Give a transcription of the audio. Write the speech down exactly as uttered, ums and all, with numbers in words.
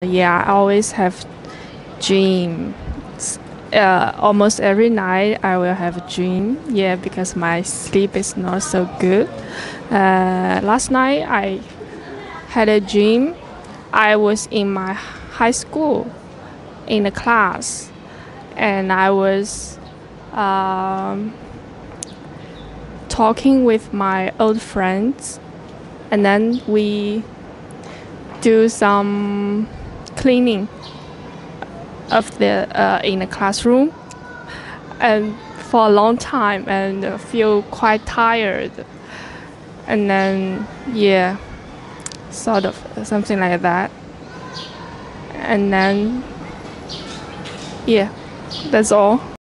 Yeah, I always have dreams. Uh, almost every night I will have a dream. Yeah, because my sleep is not so good. Uh, last night I had a dream. I was in my high school in a class, and I was um, talking with my old friends, and then we do some cleaning of the uh, in the classroom, and for a long time, and feel quite tired, and then yeah, sort of something like that, and then yeah, that's all.